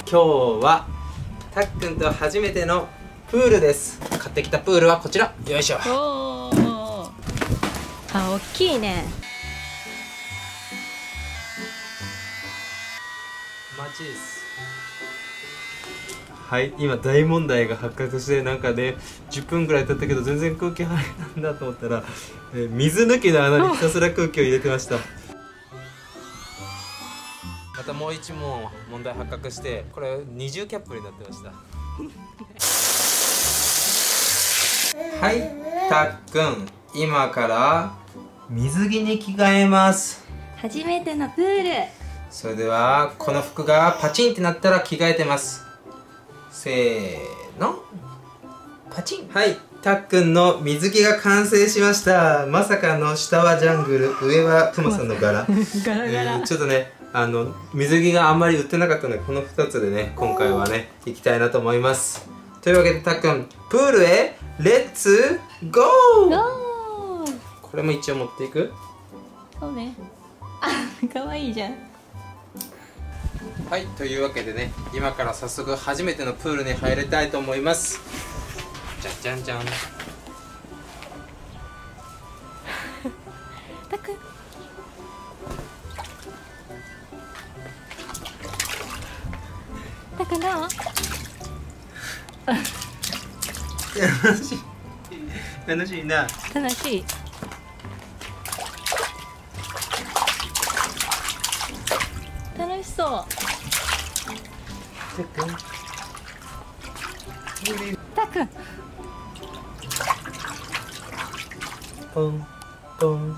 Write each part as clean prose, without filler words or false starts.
今日はたっくんと初めてのプールです。買ってきたプールはこちら。よいしょ。 おー、あ、大きいね。 マジです。はい、今大問題が発覚して、なんかね10分ぐらい経ったけど全然空気入らんだと思ったら、水抜きの穴にひたすら空気を入れてました。またもう一問問題発覚して、これ二重キャップになってました。はい、たっくん、今から水着に着替えます。 初めてのプール。 それではこの服がパチンってなったら着替えてます。せーの、パチン。はい、たっくんの水着が完成しました。まさかの下はジャングル、上はクマさんの柄。 ガラガラ。 ちょっとね、水着があんまり売ってなかったので、この2つでね今回はね行きたいなと思います。というわけでたっくん、プールへレッツゴー。これも一応持っていく。 そうね。あ、可愛いじゃん。 はい、というわけでね、今から早速初めてのプールに入りたいと思います。じゃじゃんじゃん。 たっくん。たっくんどう？ 楽しい。楽しいな。 楽しい。楽しそう。たっくん。 ポンポン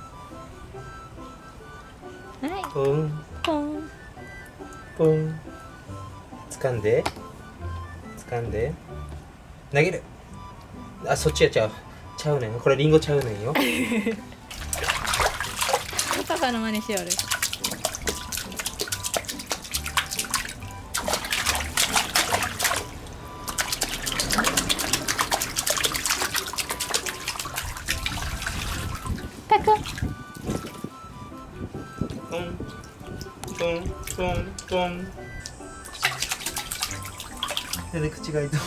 はい。 ポンポン。 ポン。掴んで掴んで投げる。あ、そっちや。ちゃうねん。これリンゴちゃうねんよ。 パパの真似しよる。たっくん。 ポンポンポンポン。なんで口が開いた。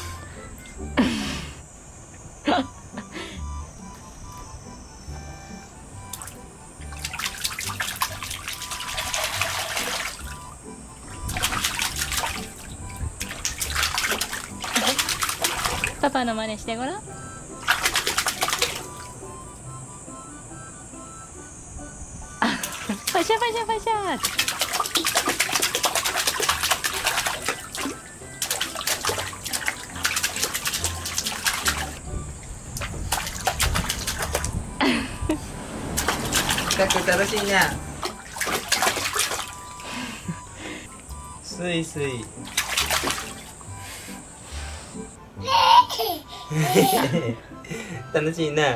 パパの真似してごらん。あ、パシャパシャパシャ。 たっくん楽しいな。スイスイ。楽しいな。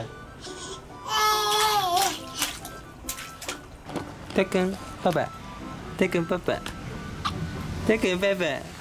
たっくんパパ、たっくんパパ、たっくんパパ。